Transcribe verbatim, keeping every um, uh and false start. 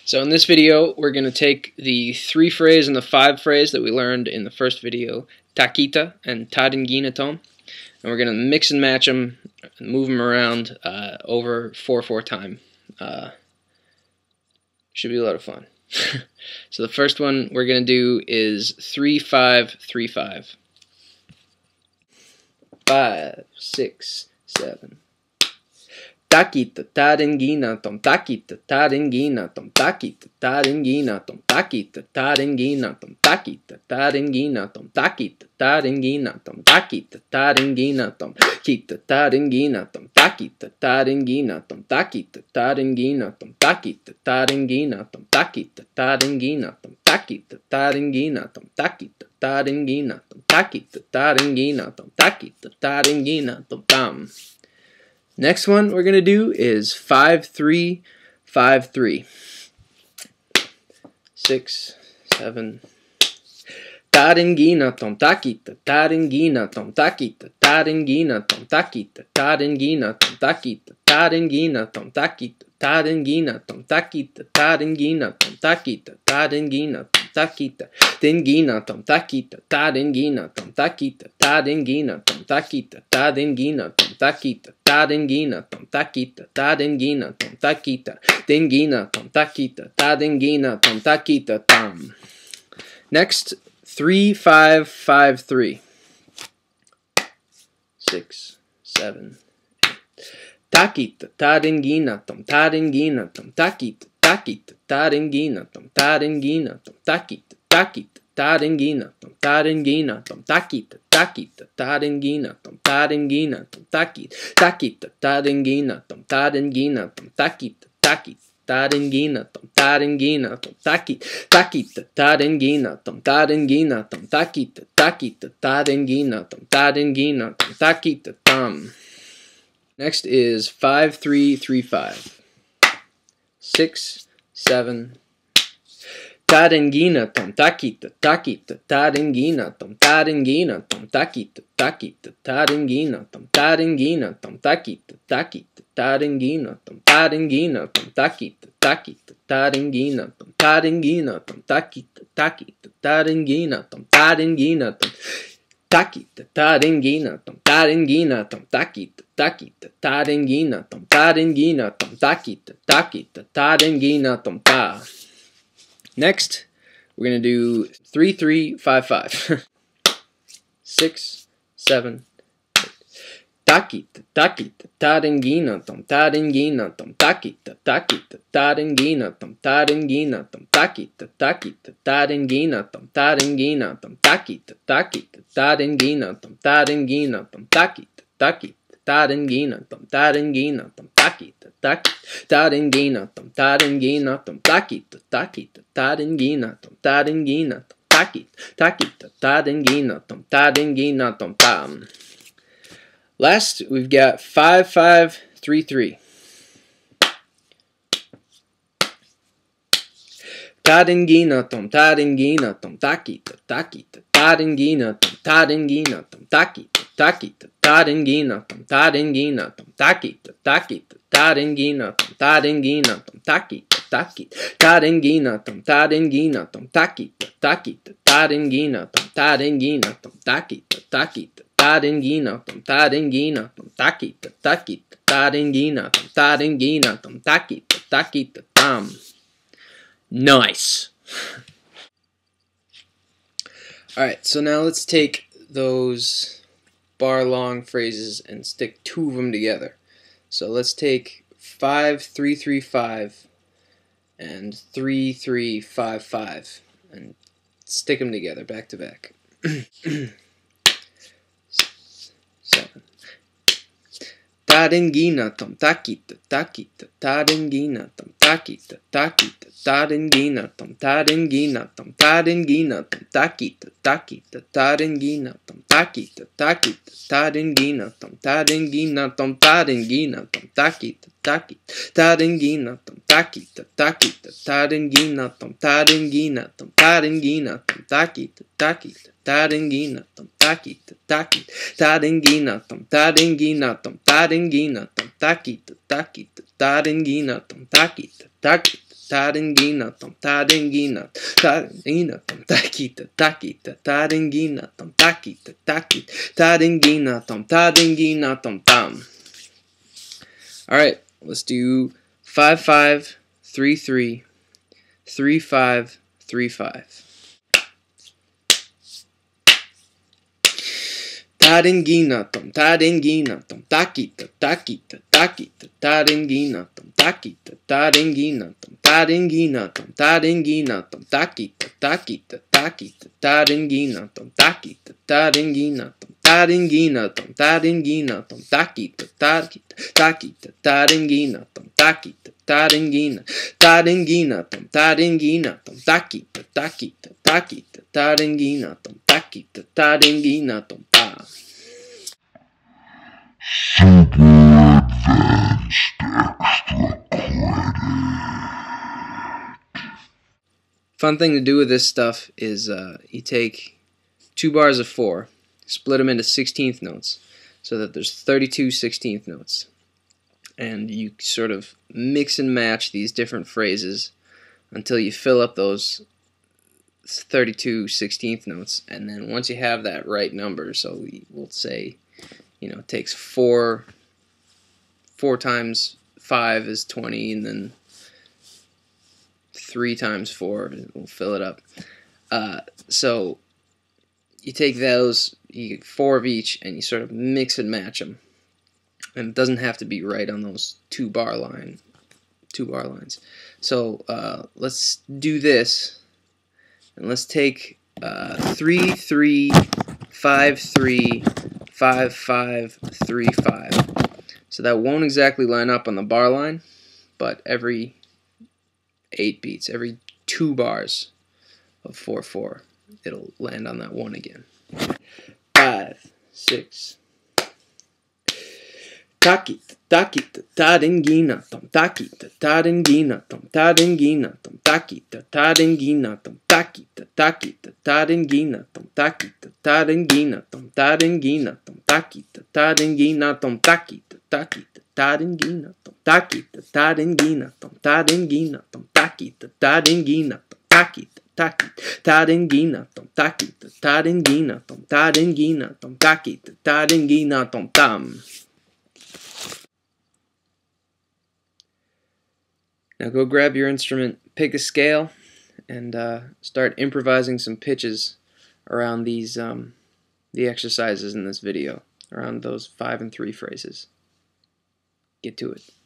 So in this video, we're going to take the three phrase and the five phrase that we learned in the first video, taquita and taringuinaton, and we're going to mix and match them, move them around uh, over four four time. Uh, should be a lot of fun. So the first one we're going to do is three five three five. Five, six, seven. Taquita, taringuinaton, taquita, taringuinaton, taquita, taringuinaton, taquita, taringuinaton, taquita, taringuinaton, taquita, taringuinaton, taquita, taringuinaton, taquita, taringuinaton, taquita, taringuinaton, taquita, taringuinaton, taquita, taringuinaton, taquita, taringuinaton, taquita, taringuinaton, taquita, taringuinaton, taquita, taringuinaton, taquita, taringuinaton, tam. Next one we're going to do is five three five three. six, seven. Taringuinaton, taquita, taringuinaton, taquita, taringuinaton, taquita, taringuinaton, taquita, taringuinaton, taquita, taringuinaton, taquita, taringuinaton, taquita, taringuinaton, taquita, taringuinaton, taquita, taringuinaton, taquita, taringuinaton, taquita, taringuinaton, taquita, taringuinaton, taquita, taringuinaton, taquita, taringuinaton, taquita, taringuinaton, taquita, tam. Next, three five five three. Six, seven, eight. Taquita, taringuinaton, taringuinaton, taquita, taquita, taringuinaton, taringuinaton, taquita, taquita, taringuinaton, taringuinaton, taquita, taquita, taringuinaton, taringuinaton, taquita, taquita, taringuinaton, taringuinaton, taquita, taquita, taringuinaton, taringuinaton, taquita, taquita, taringuinaton, taringuinaton, taquita, taquita, taringuinaton, taringuinaton, taquita, tam. Next is five three three five. Six, seven. Taringuinaton, taquita, taquita, taringuinaton, taringuinaton, taquita, taquita, taringuinaton, taringuinaton, taquita, taquita, taringuinaton, taringuinaton, taquita, taquita, taringuinaton, taringuinaton, taquita, taquita, taringuinaton, taringuinaton, taquita, taringuinaton, taringuinaton, taquita, taquita, taringuinaton, taringuinaton, taquita, taquita, taringuinaton, ta. Next, we're going to do three three five five. six, seven, eight. Taquita, taquita, taringuinaton, taringuinaton, taquita, taquita, taringuinaton, taringuinaton, taquita, taquita, taringuinaton, taringuinaton, taquita, taquita, taringuinaton, taringuinaton, taquita, taquita, taringuinaton, taringuinaton, taquita, taquita, taringuinaton, taringuinaton, taquita, taquita, taringuinaton, taringuinaton, taquita, taquita, taringuinaton, taringuinaton, tam. Last, we've got five five three three. Taringuinaton, taringuinaton, taquita, taquita, taringuinaton, taringuinaton, taquita, taquita, taringuinaton, taringuinaton, taquita, taquita, taringuinaton, taringuinaton, taquita, taquita, taringuinaton, taringuinaton, taquita, taquita, taringuinaton, taringuinaton, taquita, taquita, taringuinaton, taringuinaton, taquita, taquita, taringuinaton, taringuinaton, taquita, taquita, tam. Nice. Alright, so now let's take those bar long phrases and stick two of them together. So let's take five three three five and three three five five and stick them together back to back. Seven. Taringuinaton, taquita, taquita, taringuinaton, taquita, taquita, taringuinaton, taringuinaton, taringuinaton, taquita, taquita, taringuinaton, taquita, taquita, taringuinaton, taringuinaton, taringuinaton, taquita, taquita, taringuinaton, taquita, taquita, taringuinaton, taringuinaton, taringuinaton, taquita, taquita, taringuinaton, taquita, taquita, taringuinaton, taringuinaton, taringuinaton, taquita, taquita, taringuinaton, taquita, taquita, Tadingina tom tadingina tadingina tom takita takita tadingina tom takita takita tadingina tom tadingina tom tam. Alright, let's do five five three three three five three five. Tadingina tom tadingina tom takita takita takita tadingina tom takita tadingina tom tadingina tom tadingina tom takita takita takita tadingina tom takita tadingina tom tadingina tom tadingina tom takita takita takita tadingina tom takita tadingina tadingina tom tadingina tom takita takita takita tadingina tom takita tadingina tom ta. Super Advanced Extra Credit. Fun thing to do with this stuff is uh, you take two bars of four, split them into sixteenth notes, so that there's thirty-two sixteenth notes, and you sort of mix and match these different phrases until you fill up those thirty-two sixteenth notes, and then once you have that right number, so we will say, you know, it takes four, four times five is twenty, and then three times four, we'll fill it up. Uh, so you take those, you get four of each, and you sort of mix and match them. And it doesn't have to be right on those two bar line, two bar lines. So uh, let's do this, and let's take uh, three three five three five five three five. So that won't exactly line up on the bar line, but every eight beats, every two bars of four four, it'll land on that one again. Five, six. Takita, takita, tadingina, tom takita, tadingina, tom tadingina, tom takita, tadingina, tom takita, takita, tadingina, tom takita, tadingina, tom tadingina, tom takita, tadingina, tom takita, takita, tadingina, tom takita, tadingina, tom tadingina, tom takita, tadingina, tom takita, takita, tadingina, tom takita, tadingina, tom tadingina, tom takita, tadingina, tom tam. Now go grab your instrument, pick a scale, and uh, start improvising some pitches around these um, the exercises in this video, around those five and three phrases. Get to it.